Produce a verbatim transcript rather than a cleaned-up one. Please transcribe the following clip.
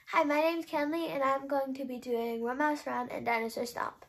Hi, my name's Kenley, and I'm going to be doing One Mouse Run and Dinosaur Stomp.